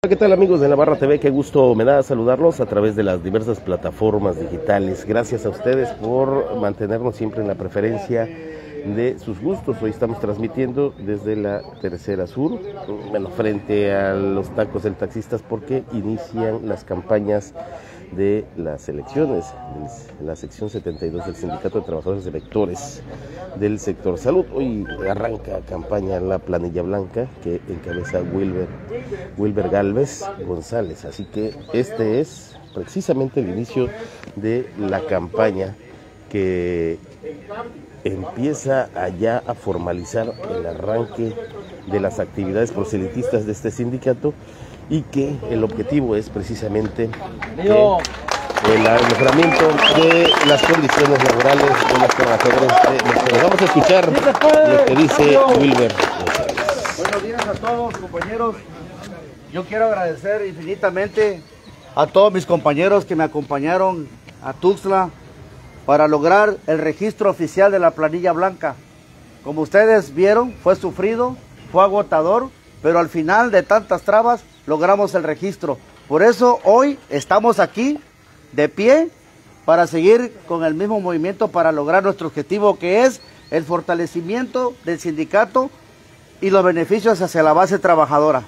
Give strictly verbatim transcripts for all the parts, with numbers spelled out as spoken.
¿Qué tal, amigos de Navarra T V? Qué gusto me da saludarlos a través de las diversas plataformas digitales. Gracias a ustedes por mantenernos siempre en la preferencia de sus gustos. Hoy estamos transmitiendo desde la Tercera Sur, bueno, frente a los tacos del taxistas, porque inician las campañas de las elecciones, de la sección setenta y dos del Sindicato de Trabajadores Electores del sector salud. Hoy arranca campaña la planilla blanca que encabeza Wilber, Wilber Galvez González, así que este es precisamente el inicio de la campaña que empieza allá a formalizar el arranque de las actividades proselitistas de este sindicato, y que el objetivo es precisamente que el mejoramiento de las condiciones laborales de los trabajadores de los. Vamos a escuchar lo que dice Wilber. Buenos días a todos, compañeros. Yo quiero agradecer infinitamente a todos mis compañeros que me acompañaron a Tuxtla para lograr el registro oficial de la planilla blanca. Como ustedes vieron, fue sufrido, fue agotador, pero al final de tantas trabas logramos el registro. Por eso hoy estamos aquí de pie para seguir con el mismo movimiento para lograr nuestro objetivo, que es el fortalecimiento del sindicato y los beneficios hacia la base trabajadora.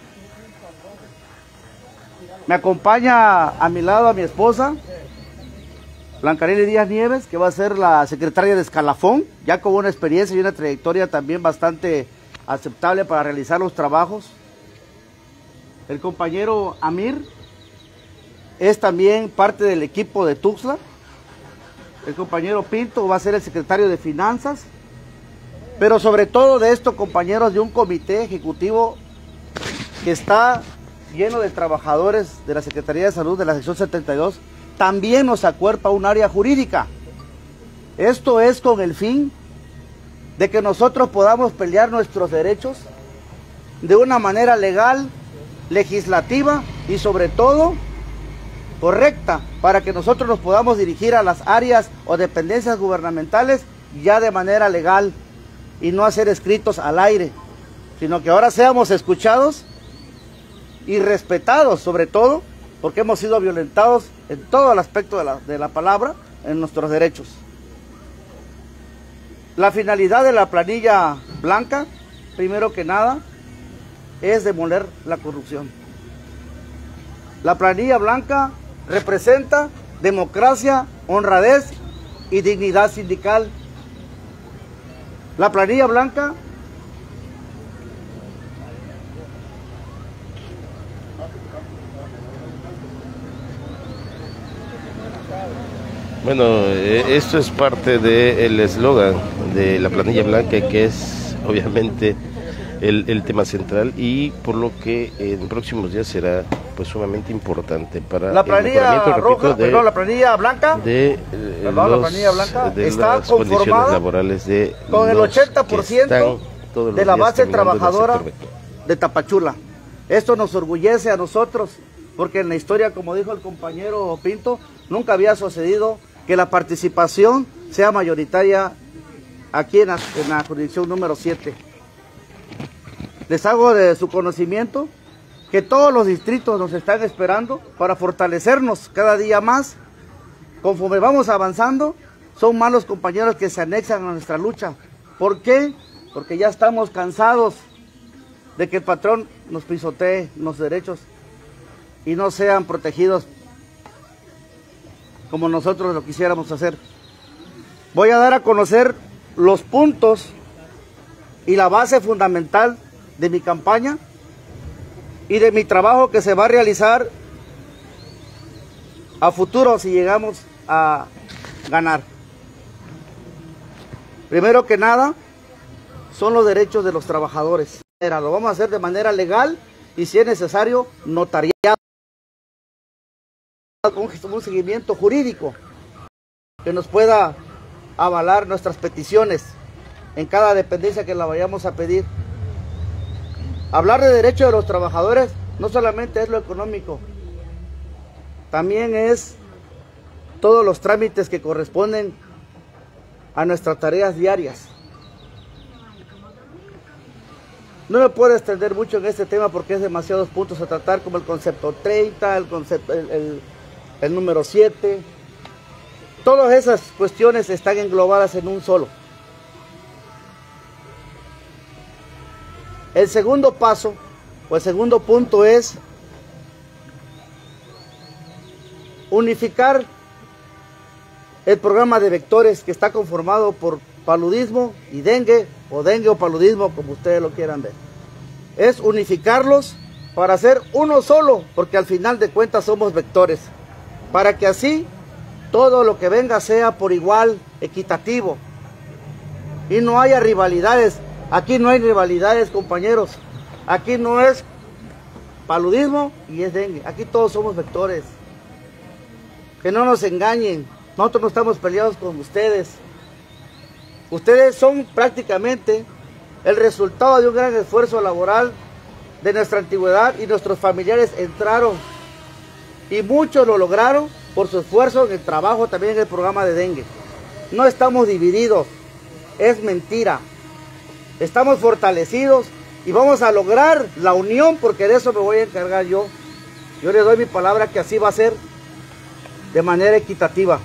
Me acompaña a mi lado a mi esposa, Blancarelli Díaz Nieves, que va a ser la secretaria de escalafón, ya con una experiencia y una trayectoria también bastante aceptable para realizar los trabajos. El compañero Amir es también parte del equipo de Tuxtla. El compañero Pinto va a ser el secretario de Finanzas. Pero sobre todo de esto, compañeros, de un comité ejecutivo que está lleno de trabajadores de la Secretaría de Salud de la sección setenta y dos, también nos acuerpa un área jurídica. Esto es con el fin de que nosotros podamos pelear nuestros derechos de una manera legal, legislativa y sobre todo correcta, para que nosotros nos podamos dirigir a las áreas o dependencias gubernamentales ya de manera legal y no hacer escritos al aire, sino que ahora seamos escuchados y respetados, sobre todo porque hemos sido violentados en todo el aspecto de la, de la palabra, en nuestros derechos. La finalidad de la planilla blanca, primero que nada, es demoler la corrupción. La planilla blanca representa democracia, honradez y dignidad sindical. La planilla blanca Bueno, eh, esto es parte del eslogan de la planilla blanca, que es obviamente el, el tema central, y por lo que en próximos días será pues sumamente importante para la planilla el roja, repito, de, perdón, la planilla blanca, de, eh, perdón, los, la planilla blanca de está las condiciones laborales de con el ochenta por ciento de la base trabajadora de Tapachula. Esto nos orgullece a nosotros, porque en la historia, como dijo el compañero Pinto, nunca había sucedido que la participación sea mayoritaria aquí en la, en la jurisdicción número siete. Les hago de su conocimiento que todos los distritos nos están esperando para fortalecernos cada día más. Conforme vamos avanzando, son más los compañeros que se anexan a nuestra lucha. ¿Por qué? Porque ya estamos cansados de que el patrón nos pisotee los derechos y no sean protegidos como nosotros lo quisiéramos hacer. Voy a dar a conocer los puntos y la base fundamental de mi campaña y de mi trabajo que se va a realizar a futuro si llegamos a ganar. Primero que nada, son los derechos de los trabajadores. Lo vamos a hacer de manera legal y, si es necesario, notariado, con un seguimiento jurídico que nos pueda avalar nuestras peticiones en cada dependencia que la vayamos a pedir. Hablar de derechos de los trabajadores no solamente es lo económico, también es todos los trámites que corresponden a nuestras tareas diarias. No me puedo extender mucho en este tema porque es demasiados puntos a tratar, como el concepto treinta, el, concepto, el, el, el número siete. Todas esas cuestiones están englobadas en un solo. El segundo paso, o el segundo punto es unificar el programa de vectores que está conformado por paludismo y dengue, o dengue o paludismo, como ustedes lo quieran ver. Es unificarlos para hacer uno solo, porque al final de cuentas somos vectores, para que así todo lo que venga sea por igual, equitativo, y no haya rivalidades. Aquí no hay rivalidades, compañeros. Aquí no es paludismo y es dengue. Aquí todos somos vectores. Que no nos engañen. Nosotros no estamos peleados con ustedes. Ustedes son prácticamente el resultado de un gran esfuerzo laboral de nuestra antigüedad, y nuestros familiares entraron y muchos lo lograron por su esfuerzo en el trabajo también en el programa de dengue. No estamos divididos, es mentira. Estamos fortalecidos y vamos a lograr la unión, porque de eso me voy a encargar yo. Yo les doy mi palabra que así va a ser de manera equitativa.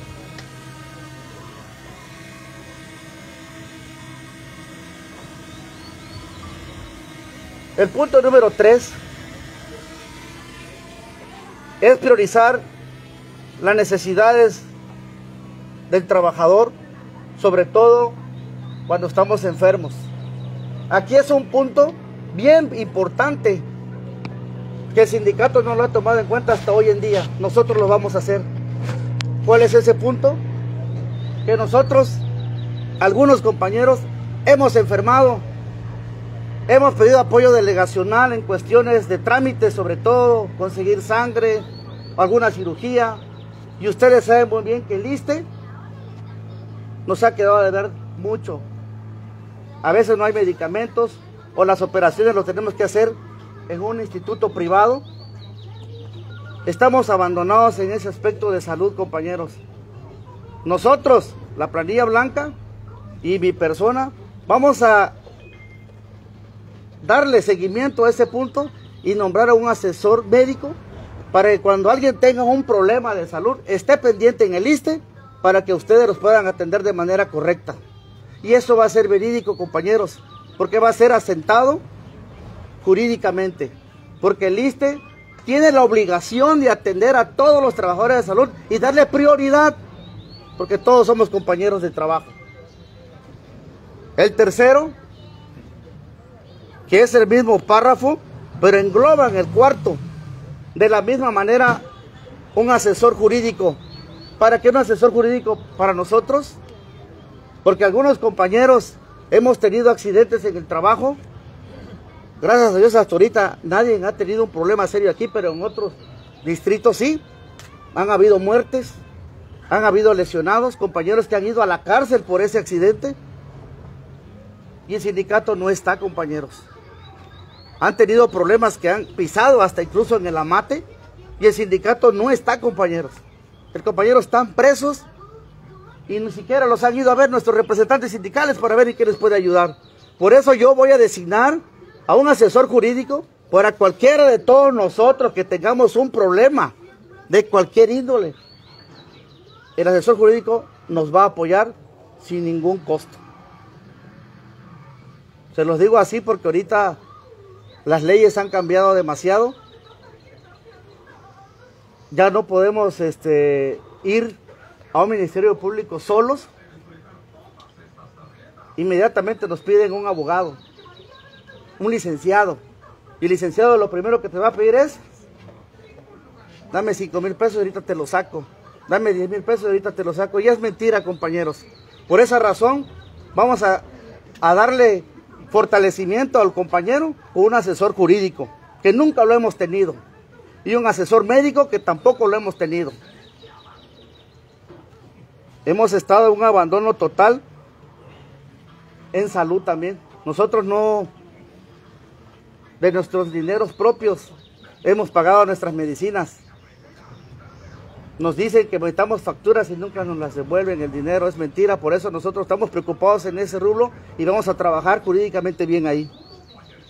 El punto número tres es priorizar las necesidades del trabajador, sobre todo cuando estamos enfermos. Aquí es un punto bien importante que el sindicato no lo ha tomado en cuenta hasta hoy en día. Nosotros lo vamos a hacer. ¿Cuál es ese punto? Que nosotros, algunos compañeros, hemos enfermado, hemos pedido apoyo delegacional en cuestiones de trámites, sobre todo conseguir sangre, alguna cirugía, y ustedes saben muy bien que el ISSSTE nos ha quedado de ver mucho. A veces no hay medicamentos, o las operaciones las tenemos que hacer en un instituto privado. Estamos abandonados en ese aspecto de salud, compañeros. Nosotros, la planilla blanca y mi persona, vamos a darle seguimiento a ese punto y nombrar a un asesor médico para que cuando alguien tenga un problema de salud esté pendiente en el ISSSTE, para que ustedes los puedan atender de manera correcta. Y eso va a ser verídico, compañeros, porque va a ser asentado jurídicamente, porque el ISSSTE tiene la obligación de atender a todos los trabajadores de salud y darle prioridad, porque todos somos compañeros de trabajo. El tercero, que es el mismo párrafo, pero engloba en el cuarto, de la misma manera, un asesor jurídico. ¿Para qué un asesor jurídico para nosotros? Porque algunos compañeros hemos tenido accidentes en el trabajo. Gracias a Dios hasta ahorita nadie ha tenido un problema serio aquí, pero en otros distritos sí. Han habido muertes, han habido lesionados, compañeros que han ido a la cárcel por ese accidente. Y el sindicato no está, compañeros. Han tenido problemas que han pisado hasta incluso en el amate, y el sindicato no está, compañeros. Los compañeros están presos y ni siquiera los han ido a ver nuestros representantes sindicales para ver en qué les puede ayudar. Por eso yo voy a designar a un asesor jurídico para cualquiera de todos nosotros que tengamos un problema de cualquier índole. El asesor jurídico nos va a apoyar sin ningún costo. Se los digo así porque ahorita las leyes han cambiado demasiado. Ya no podemos este, ir a un ministerio público solos. Inmediatamente nos piden un abogado, un licenciado. Y el licenciado lo primero que te va a pedir es: dame cinco mil pesos y ahorita te lo saco. Dame diez mil pesos y ahorita te lo saco. Y es mentira, compañeros. Por esa razón vamos a, a darle fortalecimiento al compañero con un asesor jurídico, que nunca lo hemos tenido. Y un asesor médico que tampoco lo hemos tenido. Hemos estado en un abandono total en salud también. Nosotros no, de nuestros dineros propios, hemos pagado nuestras medicinas. Nos dicen que metamos facturas y nunca nos las devuelven el dinero. Es mentira, por eso nosotros estamos preocupados en ese rubro y vamos a trabajar jurídicamente bien ahí.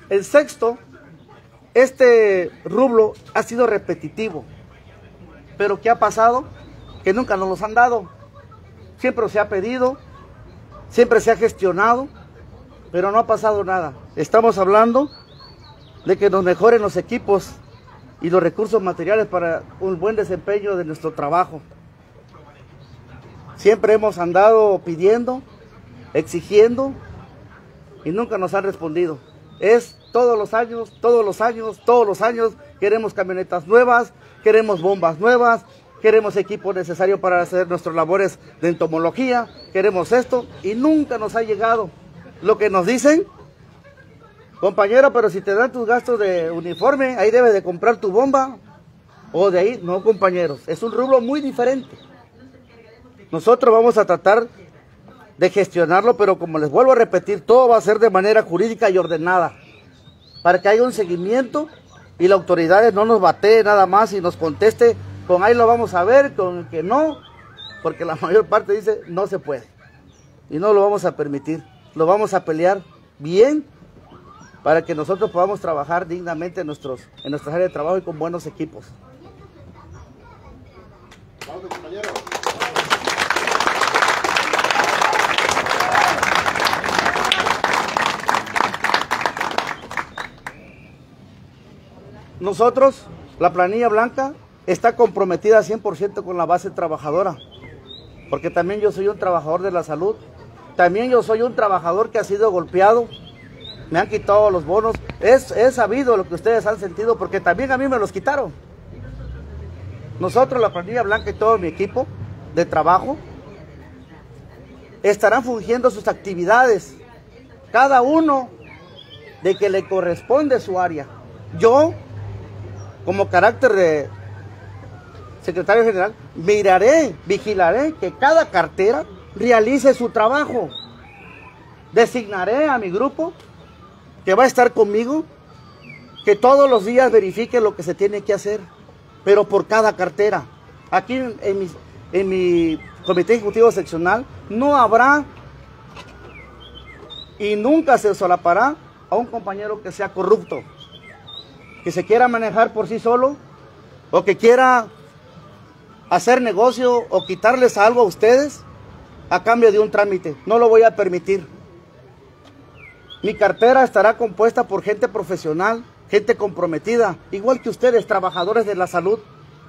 El sexto, este rublo ha sido repetitivo, pero ¿qué ha pasado? Que nunca nos los han dado. Siempre se ha pedido, siempre se ha gestionado, pero no ha pasado nada. Estamos hablando de que nos mejoren los equipos y los recursos materiales para un buen desempeño de nuestro trabajo. Siempre hemos andado pidiendo, exigiendo y nunca nos han respondido. Es todos los años, todos los años, todos los años, queremos camionetas nuevas, queremos bombas nuevas, queremos equipo necesario para hacer nuestras labores de entomología, queremos esto y nunca nos ha llegado. Lo que nos dicen, compañero, pero si te dan tus gastos de uniforme, ahí debes de comprar tu bomba, o de ahí, no compañeros, es un rubro muy diferente. Nosotros vamos a tratar de gestionarlo, pero como les vuelvo a repetir, todo va a ser de manera jurídica y ordenada, para que haya un seguimiento y la autoridad no nos batee nada más y nos conteste con ahí lo vamos a ver, con que no, porque la mayor parte dice no se puede y no lo vamos a permitir, lo vamos a pelear bien para que nosotros podamos trabajar dignamente en, nuestros, en nuestras áreas de trabajo y con buenos equipos. Vamos, compañero. Nosotros, la planilla blanca, está comprometida cien por ciento con la base trabajadora, porque también yo soy un trabajador de la salud, también yo soy un trabajador que ha sido golpeado, me han quitado los bonos, es, es sabido lo que ustedes han sentido, porque también a mí me los quitaron. Nosotros, la planilla blanca y todo mi equipo de trabajo, estarán fungiendo sus actividades, cada uno de que le corresponde su área. Yo, como carácter de secretario general, miraré, vigilaré que cada cartera realice su trabajo. Designaré a mi grupo que va a estar conmigo, que todos los días verifique lo que se tiene que hacer, pero por cada cartera. Aquí en, en, mi, en mi comité ejecutivo seccional no habrá y nunca se solapará a un compañero que sea corrupto, que se quiera manejar por sí solo o que quiera hacer negocio o quitarles algo a ustedes a cambio de un trámite. No lo voy a permitir. Mi cartera estará compuesta por gente profesional, gente comprometida, igual que ustedes, trabajadores de la salud.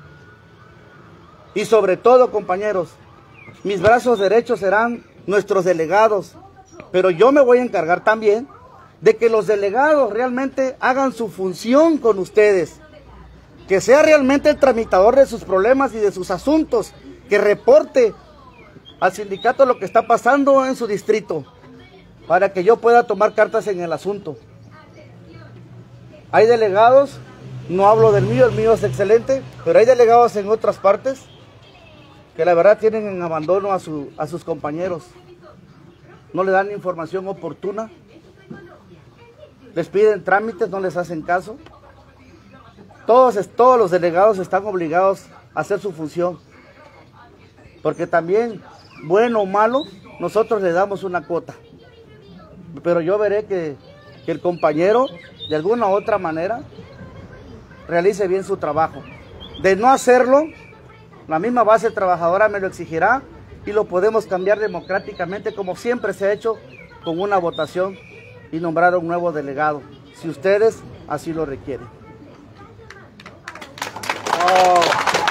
Y sobre todo, compañeros, mis brazos derechos serán nuestros delegados, pero yo me voy a encargar también de que los delegados realmente hagan su función con ustedes, que sea realmente el tramitador de sus problemas y de sus asuntos, que reporte al sindicato lo que está pasando en su distrito, para que yo pueda tomar cartas en el asunto. Hay delegados, no hablo del mío, el mío es excelente, pero hay delegados en otras partes que la verdad tienen en abandono a, su, a sus compañeros, no le dan información oportuna, les piden trámites, no les hacen caso. Todos, todos los delegados están obligados a hacer su función, porque también, bueno o malo, nosotros le damos una cuota. Pero yo veré que, que el compañero, de alguna u otra manera, realice bien su trabajo. De no hacerlo, la misma base trabajadora me lo exigirá y lo podemos cambiar democráticamente, como siempre se ha hecho, con una votación y nombrar a un nuevo delegado, si ustedes así lo requieren. Oh.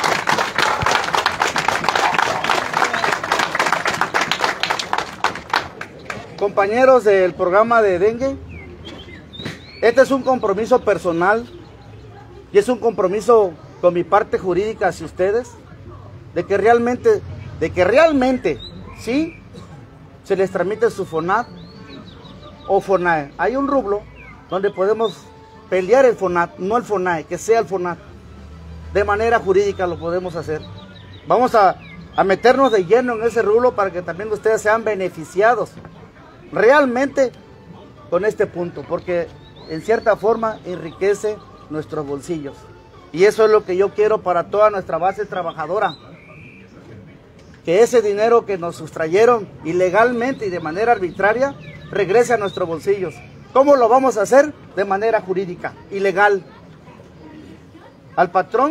Compañeros del programa de dengue, este es un compromiso personal y es un compromiso con mi parte jurídica hacia ustedes, de que realmente, de que realmente, sí, se les tramite su FONAT o FONAE. Hay un rublo donde podemos pelear el FONAT, no el FONAE, que sea el FONAT. De manera jurídica lo podemos hacer. Vamos a, a meternos de lleno en ese rublo para que también ustedes sean beneficiados realmente con este punto, porque en cierta forma enriquece nuestros bolsillos. Y eso es lo que yo quiero para toda nuestra base trabajadora. Que ese dinero que nos sustrayeron ilegalmente y de manera arbitraria regrese a nuestros bolsillos. ¿Cómo lo vamos a hacer? De manera jurídica y legal. Al patrón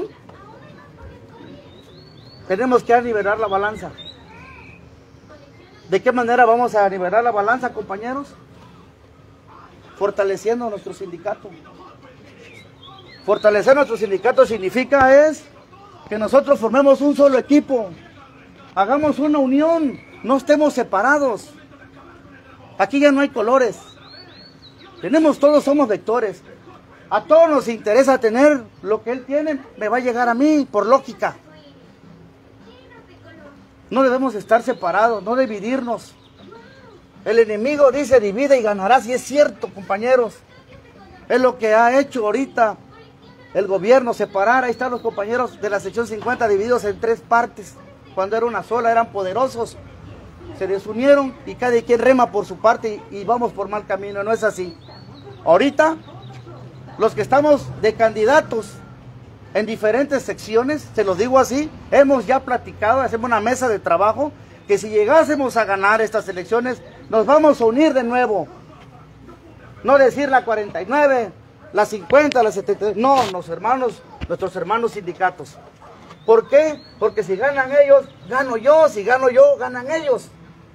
tenemos que nivelar la balanza. ¿De qué manera vamos a nivelar la balanza, compañeros? Fortaleciendo nuestro sindicato. Fortalecer nuestro sindicato significa es que nosotros formemos un solo equipo, hagamos una unión, no estemos separados. Aquí ya no hay colores, tenemos todos, somos vectores. A todos nos interesa tener lo que él tiene, me va a llegar a mí, por lógica. No debemos estar separados, no dividirnos. El enemigo dice divide y ganarás, y es cierto, compañeros. Es lo que ha hecho ahorita el gobierno, separar. Ahí están los compañeros de la sección cincuenta divididos en tres partes. Cuando era una sola, eran poderosos. Se desunieron y cada quien rema por su parte y, y vamos por mal camino. No es así. Ahorita, los que estamos de candidatos en diferentes secciones, se los digo así, hemos ya platicado, hacemos una mesa de trabajo, que si llegásemos a ganar estas elecciones, nos vamos a unir de nuevo. No decir la cuarenta y nueve, la cincuenta, la setenta, no, los hermanos, nuestros hermanos sindicatos. ¿Por qué? Porque si ganan ellos, gano yo, si gano yo, ganan ellos.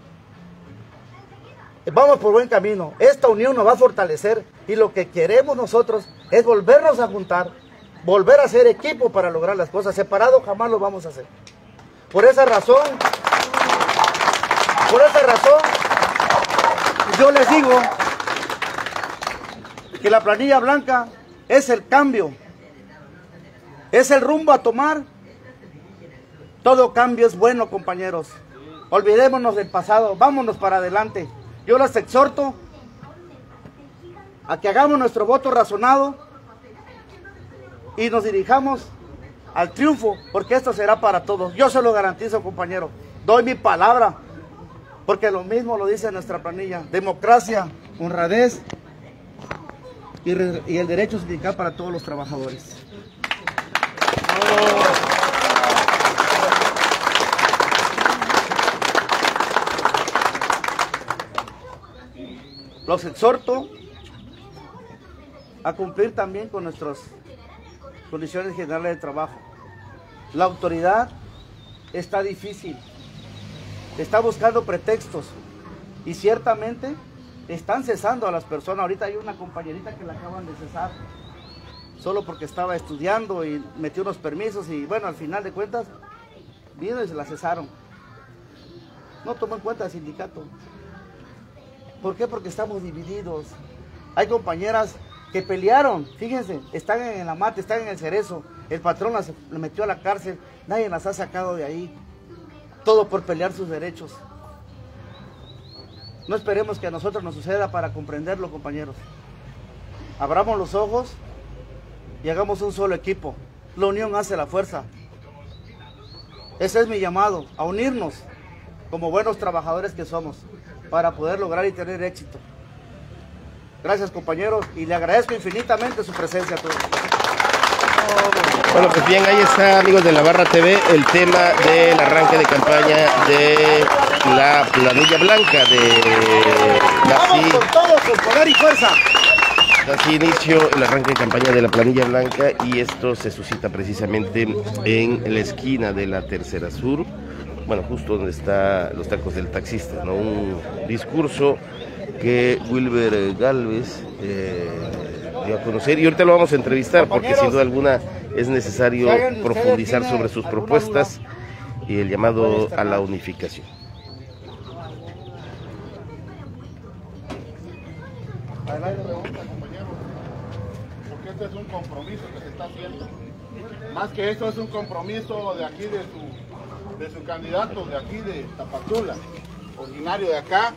Vamos por buen camino, esta unión nos va a fortalecer y lo que queremos nosotros es volvernos a juntar, volver a ser equipo para lograr las cosas. Separado jamás lo vamos a hacer. Por esa razón, por esa razón, yo les digo que la planilla blanca es el cambio, es el rumbo a tomar. Todo cambio es bueno, compañeros. Olvidémonos del pasado, vámonos para adelante. Yo les exhorto a que hagamos nuestro voto razonado y nos dirijamos al triunfo, porque esto será para todos. Yo se lo garantizo, compañero. Doy mi palabra, porque lo mismo lo dice nuestra planilla. Democracia, honradez y, re, y el derecho sindical para todos los trabajadores. Oh. Los exhorto a cumplir también con nuestras condiciones generales de trabajo. La autoridad está difícil, está buscando pretextos y ciertamente están cesando a las personas. Ahorita hay una compañerita que la acaban de cesar solo porque estaba estudiando y metió unos permisos y bueno, al final de cuentas vino y se la cesaron. No tomó en cuenta el sindicato. ¿Por qué? Porque estamos divididos. Hay compañeras que pelearon, fíjense, están en la mata, están en el cerezo, el patrón las metió a la cárcel, nadie las ha sacado de ahí, todo por pelear sus derechos. No esperemos que a nosotros nos suceda para comprenderlo, compañeros. Abramos los ojos y hagamos un solo equipo. La unión hace la fuerza. Ese es mi llamado, a unirnos como buenos trabajadores que somos, para poder lograr y tener éxito. Gracias, compañeros, y le agradezco infinitamente su presencia a todos. Bueno, pues bien, ahí está, amigos de La Barra T V, el tema del arranque de campaña de la planilla blanca de Vamos con todo, con poder y fuerza. Así inició el arranque de campaña de la planilla blanca y esto se suscita precisamente en la esquina de la Tercera Sur, bueno, justo donde están los tacos del taxista, ¿no? Un discurso que Wilber Galvez eh, dio a conocer y ahorita lo vamos a entrevistar porque sin duda alguna es necesario profundizar sobre sus propuestas y el llamado a la unificación. Adelante, pregunta, compañero, porque este es un compromiso que se está haciendo. Más que esto es un compromiso de aquí, de su, de su candidato, de aquí de Tapachula, originario de acá.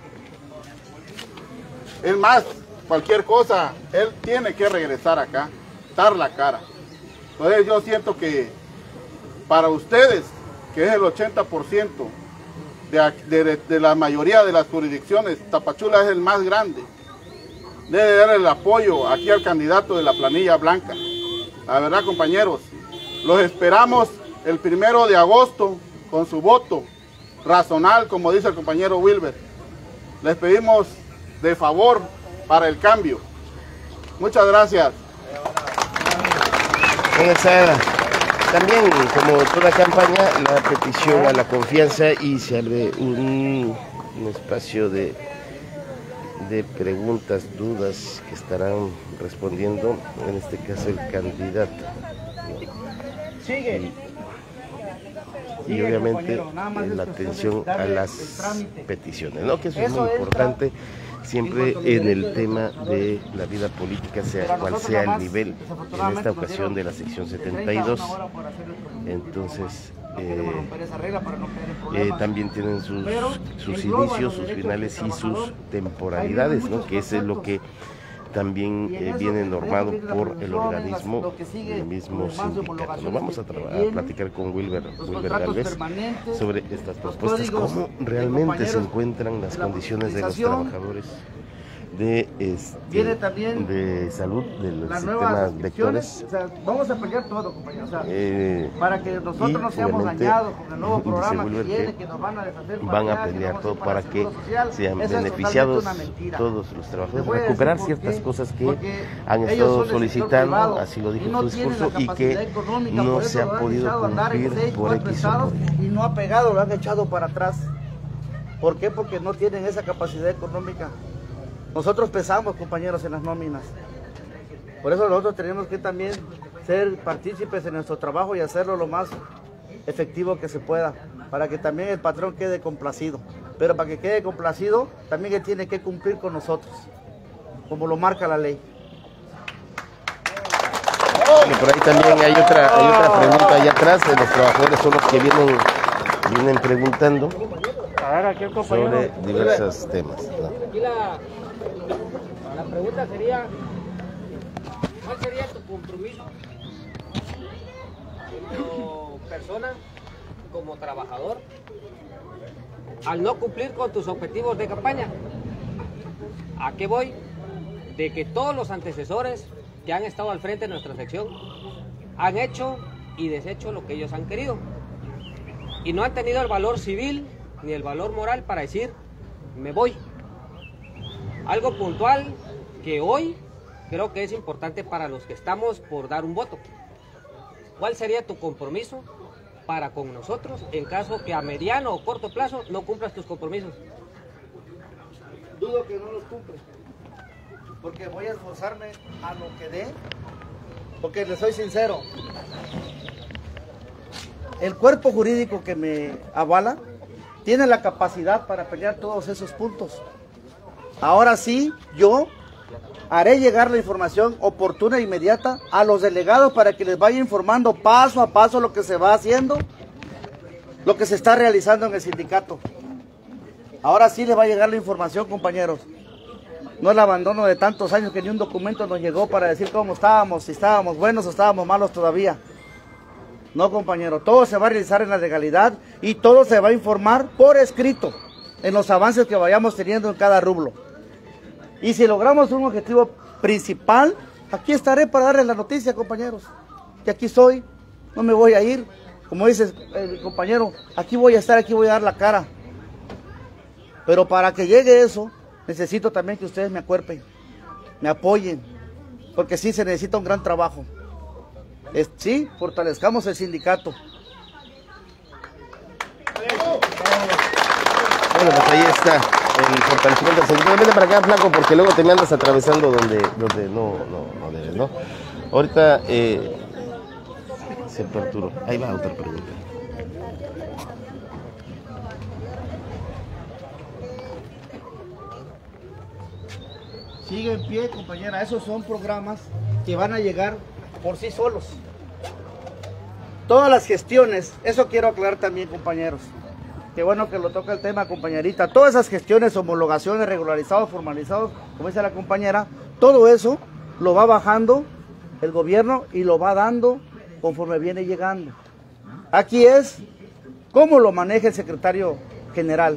Es más, cualquier cosa, él tiene que regresar acá, dar la cara. Entonces yo siento que para ustedes, que es el ochenta por ciento de, de, de la mayoría de las jurisdicciones, Tapachula es el más grande. Debe dar el apoyo aquí al candidato de la planilla blanca. La verdad, compañeros, los esperamos el primero de agosto con su voto razonable, como dice el compañero Wilber. Les pedimos de favor para el cambio. Muchas gracias. Bueno, Saeda, también, como toda campaña, la petición a la confianza y se abre un, un espacio de, de preguntas, dudas que estarán respondiendo, en este caso el candidato. Sigue. Y, y obviamente la atención a las peticiones, ¿no? Que eso es muy importante. Siempre en el tema de la vida política, sea cual sea el nivel, en esta ocasión de la sección setenta y dos, entonces eh, eh, también tienen sus, sus inicios, sus finales y sus temporalidades, ¿no? Que eso es lo que también eh, viene normado por el organismo, el mismo sindicato. Nos vamos a, a platicar con Wilber, Wilber Galvez sobre estas propuestas, cómo realmente se encuentran las condiciones de los trabajadores de, este, de salud, de los sistemas vectores. O sea, vamos a pelear todo, compañeros. O sea, eh, para que nosotros no seamos dañados con el nuevo programa que viene, que nos van a deshacer. Van a pelear todo para que sean beneficiados todos los trabajadores, recuperar ciertas cosas que han estado solicitando, así lo dijo en su discurso, y que no se ha podido cumplir por X o por Y. Y no ha pegado, lo han echado para atrás. ¿Por qué? Porque no tienen esa capacidad económica. Nosotros pesamos, compañeros, en las nóminas. Por eso nosotros tenemos que también ser partícipes en nuestro trabajo y hacerlo lo más efectivo que se pueda, para que también el patrón quede complacido. Pero para que quede complacido, también él tiene que cumplir con nosotros, como lo marca la ley. Bueno, por ahí también hay otra, hay otra pregunta allá atrás, de los trabajadores son los que vienen, vienen preguntando sobre diversos temas, ¿no? Aquí la, la pregunta sería, ¿cuál sería tu compromiso como persona, como trabajador, al no cumplir con tus objetivos de campaña? ¿A qué voy? De que todos los antecesores que han estado al frente de nuestra sección han hecho y deshecho lo que ellos han querido y no han tenido el valor civil ni el valor moral para decir me voy. Algo puntual que hoy creo que es importante para los que estamos por dar un voto. ¿Cuál sería tu compromiso para con nosotros en caso que a mediano o corto plazo no cumplas tus compromisos? Dudo que no los cumple, porque voy a esforzarme a lo que dé, porque les soy sincero, el cuerpo jurídico que me avala tiene la capacidad para pelear todos esos puntos. Ahora sí, yo haré llegar la información oportuna e inmediata a los delegados para que les vaya informando paso a paso lo que se va haciendo, lo que se está realizando en el sindicato. Ahora sí les va a llegar la información, compañeros. No el abandono de tantos años que ni un documento nos llegó para decir cómo estábamos, si estábamos buenos o estábamos malos todavía. No, compañero, todo se va a realizar en la legalidad y todo se va a informar por escrito en los avances que vayamos teniendo en cada rublo. Y si logramos un objetivo principal, aquí estaré para darles la noticia, compañeros. Que aquí estoy, no me voy a ir. Como dice el compañero, aquí voy a estar, aquí voy a dar la cara. Pero para que llegue eso, necesito también que ustedes me acuerpen, me apoyen, porque sí se necesita un gran trabajo. Es, sí, fortalezcamos el sindicato. Bueno, pues ahí está el fortalecimiento del sindicato. Vete para acá, flaco, porque luego te me andas atravesando donde, donde no, no, no debes, ¿no? Ahorita eh, se perturó. Ahí va otra pregunta. Sigue en pie, compañera. Esos son programas que van a llegar por sí solos. Todas las gestiones, eso quiero aclarar también, compañeros. Qué bueno que lo toca el tema, compañerita. Todas esas gestiones, homologaciones, regularizados, formalizados, como dice la compañera, todo eso lo va bajando el gobierno y lo va dando conforme viene llegando. Aquí es cómo lo maneja el secretario general,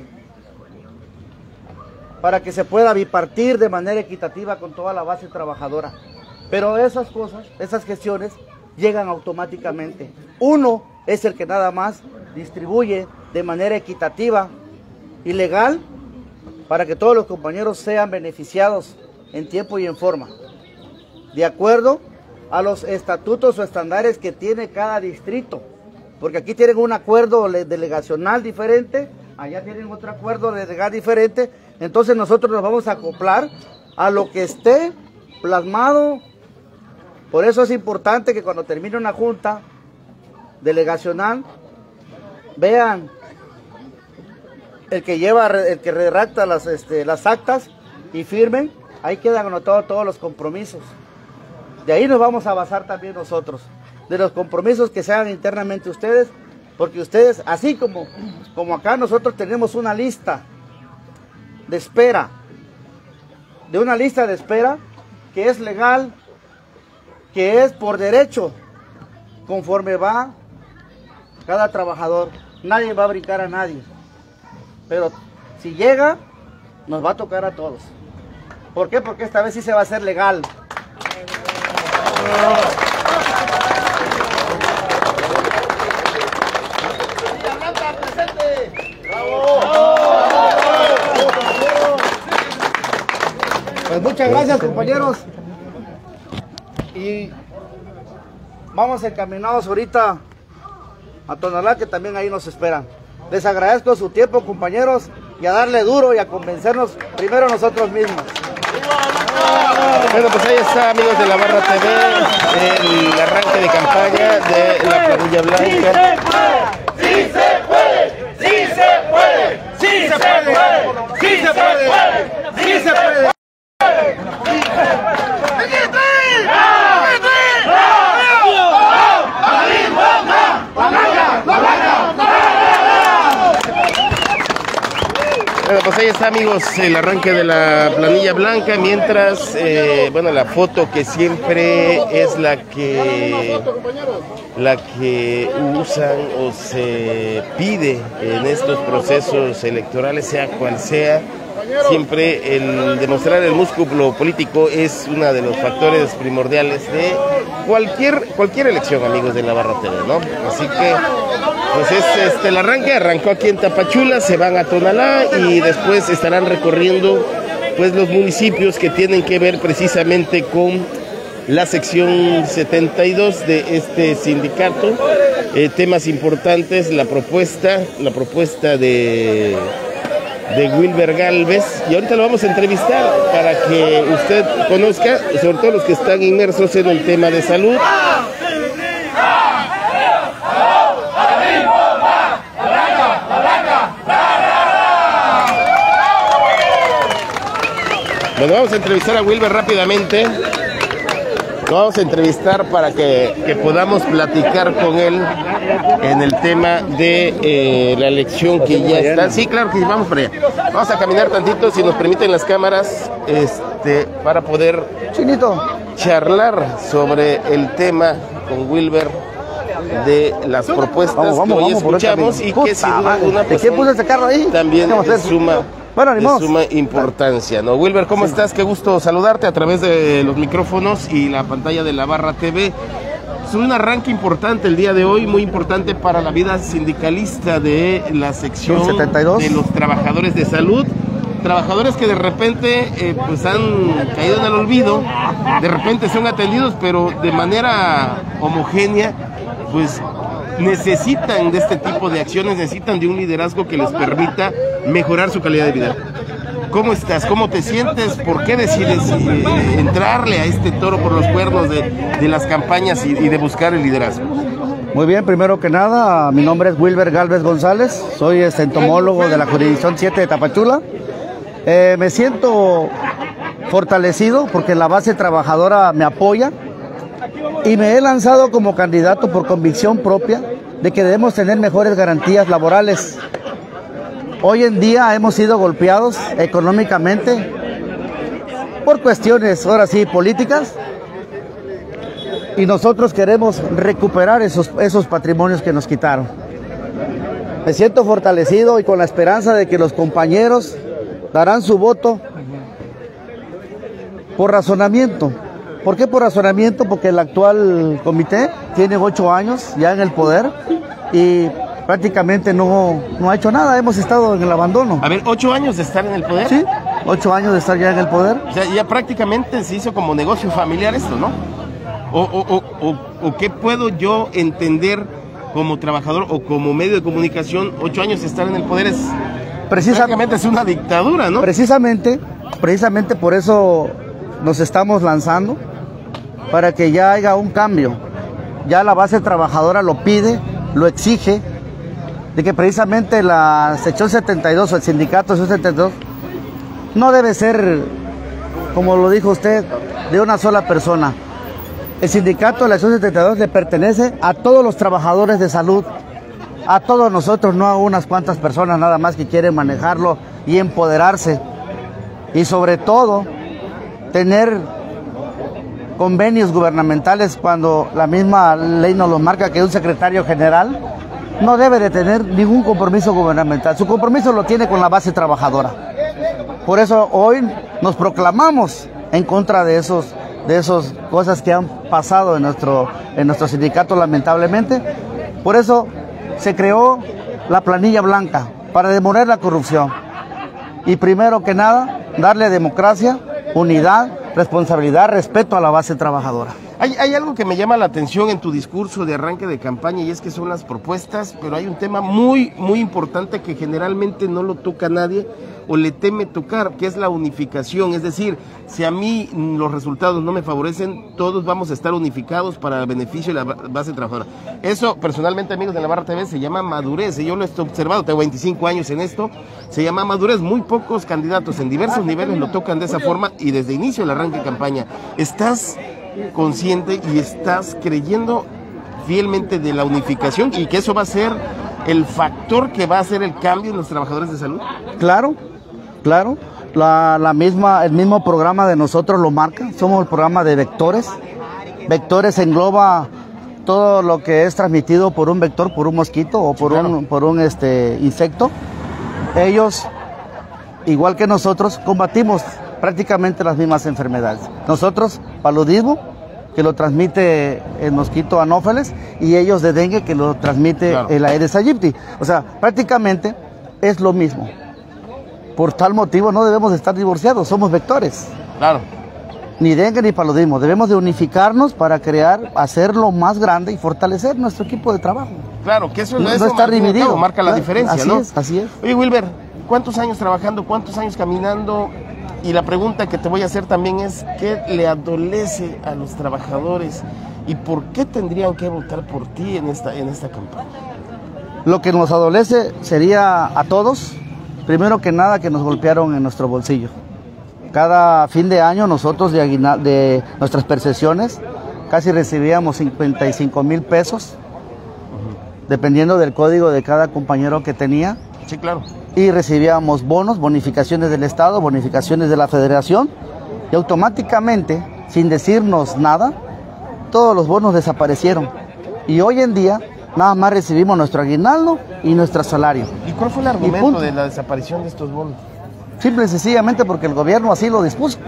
para que se pueda bipartir de manera equitativa con toda la base trabajadora. Pero esas cosas, esas gestiones, llegan automáticamente. Uno es el que nada más distribuye de manera equitativa y legal para que todos los compañeros sean beneficiados en tiempo y en forma, de acuerdo a los estatutos o estándares que tiene cada distrito, porque aquí tienen un acuerdo delegacional diferente, allá tienen otro acuerdo delegacional diferente, entonces nosotros nos vamos a acoplar a lo que esté plasmado. Por eso es importante que cuando termine una junta delegacional, vean el que lleva, el que redacta las, este, las actas y firmen, ahí quedan anotados todos los compromisos. De ahí nos vamos a basar también nosotros, de los compromisos que se hagan internamente ustedes, porque ustedes, así como, como acá nosotros tenemos una lista de espera, de una lista de espera que es legal, que es por derecho, conforme va cada trabajador. Nadie va a brincar a nadie, pero si llega, nos va a tocar a todos. ¿Por qué? Porque esta vez sí se va a hacer legal. Pues muchas gracias, compañeros, y vamos encaminados ahorita a Tonalá, que también ahí nos esperan. Les agradezco su tiempo, compañeros, y a darle duro y a convencernos primero nosotros mismos. Bueno, pues ahí está, amigos de la Barra T V, el arranque de campaña de la Planilla Blanca. ¡Sí se puede! ¡Sí se puede! ¡Sí se puede! ¡Sí se puede! ¡Sí se puede! Bueno, pues ahí está, amigos, el arranque de la Planilla Blanca, mientras, eh, bueno, la foto que siempre es la que, la que usan o se pide en estos procesos electorales, sea cual sea, siempre el demostrar el músculo político es uno de los factores primordiales de cualquier, cualquier elección, amigos de la Barra T V, ¿no? Así que pues es este el arranque, arrancó aquí en Tapachula, se van a Tonalá y después estarán recorriendo pues los municipios que tienen que ver precisamente con la sección setenta y dos de este sindicato. Eh, temas importantes, la propuesta, la propuesta de, de Wilber Gálvez, y ahorita lo vamos a entrevistar para que usted conozca, sobre todo los que están inmersos en el tema de salud. Bueno, vamos a entrevistar a Wilber rápidamente. Lo vamos a entrevistar para que, que podamos platicar con él en el tema de eh, la elección que ya está. Sí, claro que vamos para allá. Vamos a caminar tantito, si nos permiten las cámaras, este, para poder Chinito. charlar sobre el tema con Wilber de las propuestas vamos, vamos, que hoy vamos escuchamos y que sin duda alguna ¿de qué puse ese carro ahí? también es suma, bueno, de suma importancia, ¿no? Wilber, ¿cómo sí. estás? Qué gusto saludarte a través de los micrófonos y la pantalla de la Barra T V. Es un arranque importante el día de hoy, muy importante para la vida sindicalista de la sección setenta y dos de los trabajadores de salud. Trabajadores que de repente eh, pues han caído en el olvido, de repente son atendidos, pero de manera homogénea, pues necesitan de este tipo de acciones, necesitan de un liderazgo que les permita mejorar su calidad de vida. ¿Cómo estás? ¿Cómo te sientes? ¿Por qué decides eh, entrarle a este toro por los cuernos de, de las campañas y, y de buscar el liderazgo? Muy bien, primero que nada, mi nombre es Wilber Gálvez González, soy este entomólogo de la jurisdicción siete de Tapachula. Eh, me siento fortalecido porque la base trabajadora me apoya y me he lanzado como candidato por convicción propia de que debemos tener mejores garantías laborales. Hoy en día hemos sido golpeados económicamente por cuestiones, ahora sí, políticas, y nosotros queremos recuperar esos, esos patrimonios que nos quitaron. Me siento fortalecido y con la esperanza de que los compañeros darán su voto por razonamiento. ¿Por qué por razonamiento? Porque el actual comité tiene ocho años ya en el poder y prácticamente no, no ha hecho nada, hemos estado en el abandono. A ver, ¿ocho años de estar en el poder? Sí, ocho años de estar ya en el poder. O sea, ya prácticamente se hizo como negocio familiar esto, ¿no? O, o, o, o, o qué puedo yo entender como trabajador o como medio de comunicación, ocho años de estar en el poder es Precisa, prácticamente es una dictadura, ¿no? Precisamente, precisamente por eso nos estamos lanzando, para que ya haya un cambio. Ya la base trabajadora lo pide, lo exige, de que precisamente la sección setenta y dos o el sindicato sección setenta y dos no debe ser, como lo dijo usted, de una sola persona. El sindicato de la sección setenta y dos le pertenece a todos los trabajadores de salud, a todos nosotros, no a unas cuantas personas nada más que quieren manejarlo y empoderarse. Y sobre todo, tener convenios gubernamentales cuando la misma ley nos lo marca, que un secretario general no debe de tener ningún compromiso gubernamental. Su compromiso lo tiene con la base trabajadora. Por eso hoy nos proclamamos en contra de esos de esas cosas que han pasado en nuestro, en nuestro sindicato, lamentablemente. Por eso se creó la planilla blanca, para demoler la corrupción. Y primero que nada, darle democracia, unidad, responsabilidad, respeto a la base trabajadora. Hay, hay algo que me llama la atención en tu discurso de arranque de campaña, y es que son las propuestas, pero hay un tema muy, muy importante que generalmente no lo toca nadie o le teme tocar, que es la unificación. Es decir, si a mí los resultados no me favorecen, todos vamos a estar unificados para el beneficio de la base trabajadora. Eso, personalmente, amigos de La Barra T V, se llama madurez, y yo lo he observado, tengo veinticinco años en esto, se llama madurez. Muy pocos candidatos en diversos niveles lo tocan de esa forma, y desde inicio del arranque de campaña. ¿Estás consciente y estás creyendo fielmente de la unificación y que eso va a ser el factor que va a hacer el cambio en los trabajadores de salud? Claro, claro. La, la misma, el mismo programa de nosotros lo marca. Somos el programa de vectores. Vectores engloba todo lo que es transmitido por un vector, por un mosquito o por, claro, un, por un este, insecto. Ellos, igual que nosotros, combatimos prácticamente las mismas enfermedades. Nosotros, paludismo, que lo transmite el mosquito Anófeles, y ellos de dengue, que lo transmite, claro, el Aedes aegypti. O sea, prácticamente es lo mismo. Por tal motivo no debemos de estar divorciados, somos vectores. Claro. Ni dengue ni paludismo. Debemos de unificarnos para crear, hacerlo más grande y fortalecer nuestro equipo de trabajo. Claro, que eso no, eso no estar dividido. Marca, marca la claro, diferencia, así ¿no? Así es, así es. Oye, Wilber, ¿cuántos años trabajando, cuántos años caminando? Y la pregunta que te voy a hacer también es, ¿qué le adolece a los trabajadores y por qué tendrían que votar por ti en esta, en esta campaña? Lo que nos adolece sería a todos, primero que nada, que nos golpearon en nuestro bolsillo. Cada fin de año nosotros de, aguinal, de nuestras percepciones casi recibíamos cincuenta y cinco mil pesos, uh-huh, dependiendo del código de cada compañero que tenía. Sí, claro. Y recibíamos bonos, bonificaciones del Estado, bonificaciones de la Federación, y automáticamente, sin decirnos nada, todos los bonos desaparecieron. Y hoy en día, nada más recibimos nuestro aguinaldo y nuestro salario. ¿Y cuál fue el argumento de la desaparición de estos bonos? Simple y sencillamente porque el gobierno así lo dispuso.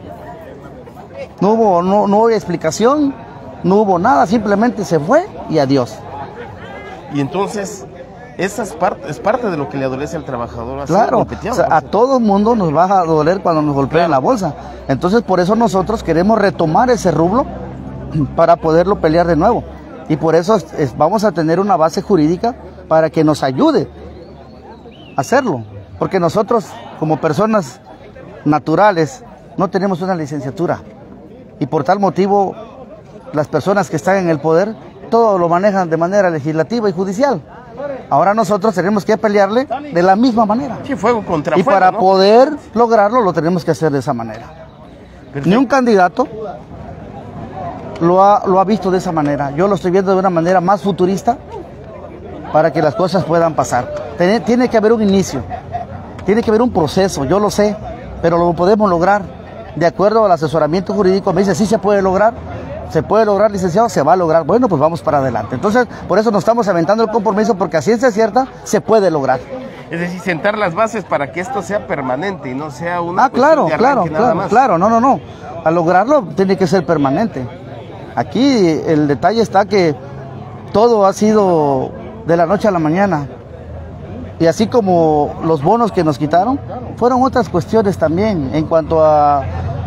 No hubo, no, no hubo explicación, no hubo nada, simplemente se fue y adiós. Y entonces, esa es parte, es parte de lo que le adolece al trabajador. Claro, o sea, a todo el mundo nos va a doler cuando nos golpean, claro, la bolsa. Entonces, por eso nosotros queremos retomar ese rublo para poderlo pelear de nuevo. Y por eso es, es, vamos a tener una base jurídica para que nos ayude a hacerlo. Porque nosotros, como personas naturales, no tenemos una licenciatura. Y por tal motivo, las personas que están en el poder, todo lo manejan de manera legislativa y judicial. Ahora nosotros tenemos que pelearle de la misma manera. Sí, fuego contra y fuego, para ¿no? poder lograrlo, lo tenemos que hacer de esa manera. Perfecto. Ni un candidato lo ha, lo ha visto de esa manera. Yo lo estoy viendo de una manera más futurista para que las cosas puedan pasar. Tiene, tiene que haber un inicio, tiene que haber un proceso, yo lo sé, pero lo podemos lograr. De acuerdo al asesoramiento jurídico, me dice, sí se puede lograr. ¿Se puede lograr, licenciado? Se va a lograr. Bueno, pues vamos para adelante. Entonces, por eso nos estamos aventando el compromiso, porque a ciencia cierta se puede lograr. Es decir, sentar las bases para que esto sea permanente y no sea una ah, claro, de claro, nada claro, más. claro, no, no, no. Al lograrlo tiene que ser permanente. Aquí el detalle está que todo ha sido de la noche a la mañana. Y así como los bonos que nos quitaron, fueron otras cuestiones también en cuanto a,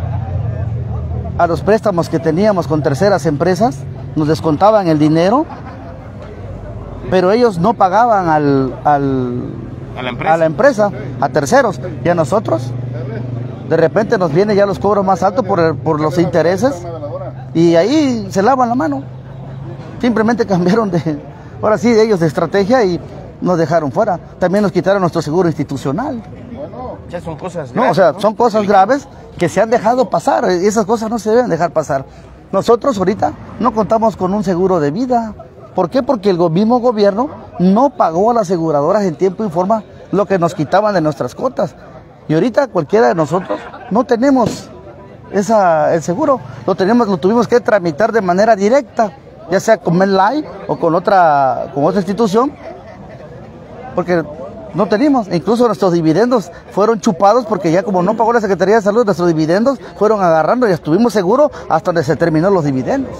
a los préstamos que teníamos con terceras empresas, nos descontaban el dinero, pero ellos no pagaban al, al, ¿A la empresa? a la empresa, a terceros, y a nosotros. De repente nos vienen ya los cobros más altos por, el, por los intereses, y ahí se lavan la mano. Simplemente cambiaron de, ahora sí, de ellos de estrategia y nos dejaron fuera. También nos quitaron nuestro seguro institucional. Ya son cosas No, o sea, son cosas graves que se han dejado pasar. Esas cosas no se deben dejar pasar. Nosotros ahorita no contamos con un seguro de vida. ¿Por qué? Porque el mismo gobierno no pagó a las aseguradoras en tiempo y forma lo que nos quitaban de nuestras cuotas. Y ahorita cualquiera de nosotros no tenemos esa, el seguro. Lo, tenemos, lo tuvimos que tramitar de manera directa, ya sea con MedLife o con otra, con otra institución, porque no teníamos. Incluso nuestros dividendos fueron chupados porque ya como no pagó la Secretaría de Salud, nuestros dividendos fueron agarrando y estuvimos seguros hasta donde se terminó los dividendos.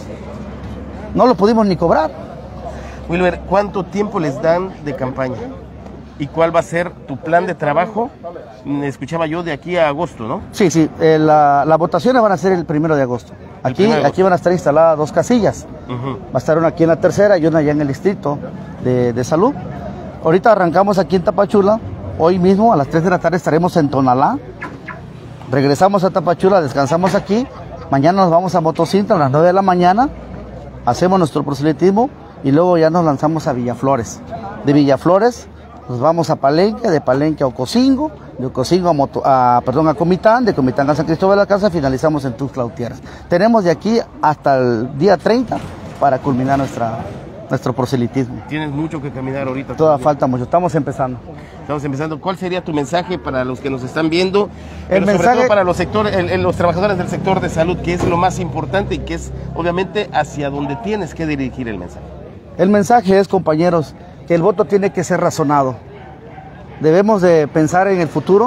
No los pudimos ni cobrar. Wilber, ¿cuánto tiempo les dan de campaña? ¿Y cuál va a ser tu plan de trabajo? Me escuchaba yo de aquí a agosto, ¿no? Sí, sí, eh, la, las votaciones van a ser el primero de agosto. Aquí, de agosto. aquí van a estar instaladas dos casillas. Uh-huh. Va a estar una aquí en la tercera y una allá en el distrito de, de salud. Ahorita arrancamos aquí en Tapachula. Hoy mismo a las tres de la tarde estaremos en Tonalá. Regresamos a Tapachula, descansamos aquí. Mañana nos vamos a Motocintla a las nueve de la mañana. Hacemos nuestro proselitismo y luego ya nos lanzamos a Villaflores. De Villaflores nos vamos a Palenque, de Palenque a Ocosingo, de Ocosingo a, Moto, a, perdón, a Comitán, de Comitán a San Cristóbal de la Casa, finalizamos en Tuxtla Gutiérrez. Tenemos de aquí hasta el día treinta para culminar nuestra, nuestro proselitismo. Tienes mucho que caminar ahorita. Toda también. falta mucho, estamos empezando. Estamos empezando. ¿Cuál sería tu mensaje para los que nos están viendo? El Pero sobre mensaje- todo para los sectores, el- el- los trabajadores del sector de salud, que es lo más importante y que es obviamente hacia donde tienes que dirigir el mensaje. El mensaje es, compañeros, que el voto tiene que ser razonado. Debemos de pensar en el futuro.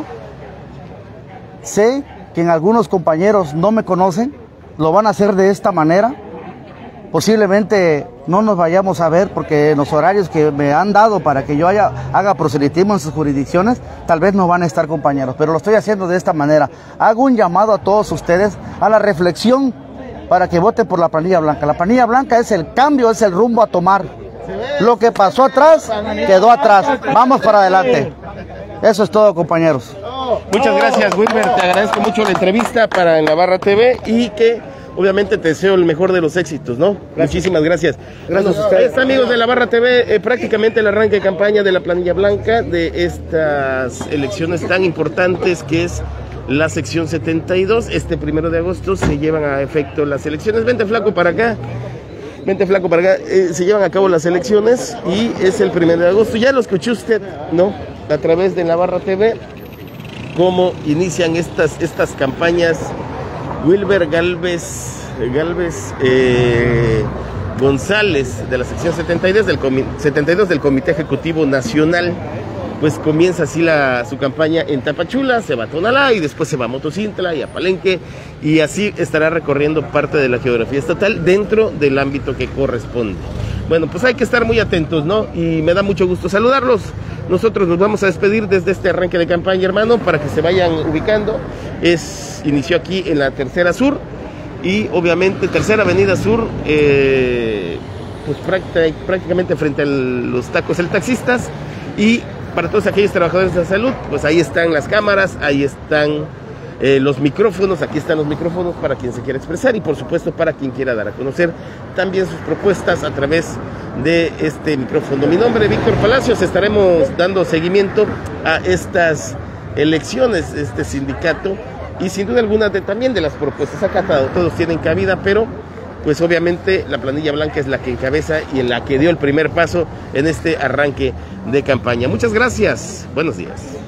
Sé que en algunos compañeros no me conocen, lo van a hacer de esta manera. Posiblemente no nos vayamos a ver porque en los horarios que me han dado para que yo haya, haga proselitismo en sus jurisdicciones, tal vez no van a estar, compañeros, pero lo estoy haciendo de esta manera. Hago un llamado a todos ustedes a la reflexión para que voten por la planilla blanca. La planilla blanca es el cambio, es el rumbo a tomar. Lo que pasó atrás, quedó atrás. Vamos para adelante. Eso es todo, compañeros. Muchas gracias, Wilber. Te agradezco mucho la entrevista para En la Barra T V y que obviamente te deseo el mejor de los éxitos, ¿no? Gracias. Muchísimas gracias. Gracias Bueno, a ustedes. ahí está, amigos de La Barra T V, eh, prácticamente el arranque de campaña de la planilla blanca de estas elecciones tan importantes que es la sección setenta y dos. Este primero de agosto se llevan a efecto las elecciones. Vente, flaco, para acá. Vente, flaco, para acá. Eh, se llevan a cabo las elecciones y es el primero de agosto. Ya lo escuchó usted, ¿no? A través de La Barra T V, cómo inician estas, estas campañas. Wilber Galvez, Galvez eh, González, de la sección setenta y dos del, comi setenta y dos del Comité Ejecutivo Nacional, pues comienza así la, su campaña en Tapachula, se va a Tonalá y después se va a Motocintla y a Palenque, y así estará recorriendo parte de la geografía estatal dentro del ámbito que corresponde. Bueno, pues hay que estar muy atentos, ¿no? Y me da mucho gusto saludarlos. Nosotros nos vamos a despedir desde este arranque de campaña, hermano, para que se vayan ubicando. Es, inició aquí en la Tercera Sur y obviamente Tercera Avenida Sur, eh, pues prácticamente frente a los tacos El Taxistas. Y para todos aquellos trabajadores de la salud, pues ahí están las cámaras, ahí están eh, los micrófonos, aquí están los micrófonos para quien se quiera expresar y por supuesto para quien quiera dar a conocer también sus propuestas a través de este micrófono. Mi nombre es Víctor Palacios, estaremos dando seguimiento a estas elecciones, este sindicato, y sin duda alguna de, también de las propuestas acá, todos tienen cabida, pero pues obviamente la planilla blanca es la que encabeza y en la que dio el primer paso en este arranque de campaña. Muchas gracias, buenos días.